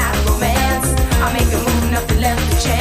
have romance. I make a move, nothing left to chance.